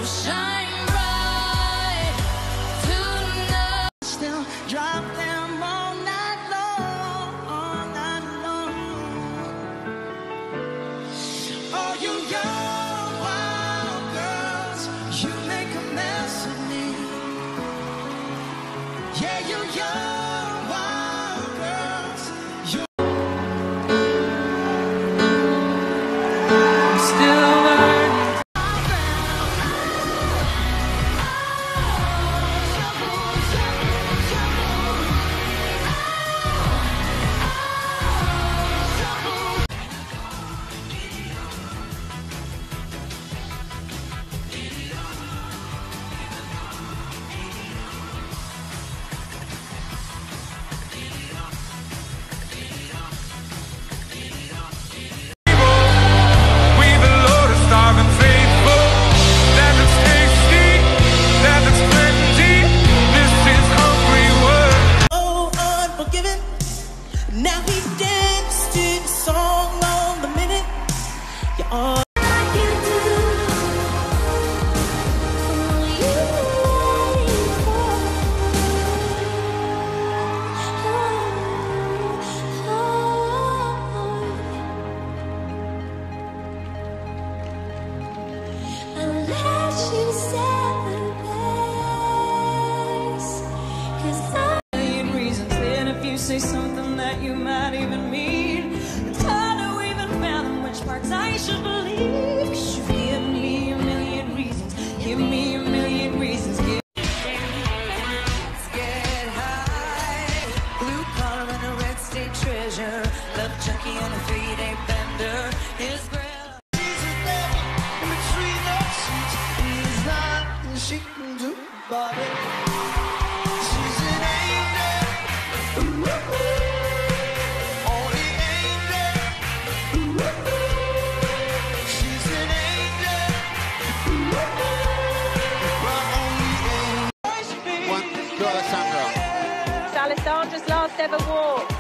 shine bright tonight. Still drop them all night long, all night long. Oh, you young wild girls, you make a mess of me. Yeah, you young wild girls, you still burning. Now he danced to the song on the minute. You're all I can do. You unless you set the pace, 'cause I million reasons. Then if you say something that you might even mean, it's hard to even fathom which parts I should believe. 'Cause you give me a million reasons, give me a million reasons. Let's get high. Blue collar and a red state treasure, love junkie and a 3-day bender. His grill. In between the sheets, he's not, and she can do about it. She's an angel, only angel. She's an angel, my only angel. One, go, Sandra. Alessandra's last ever walk.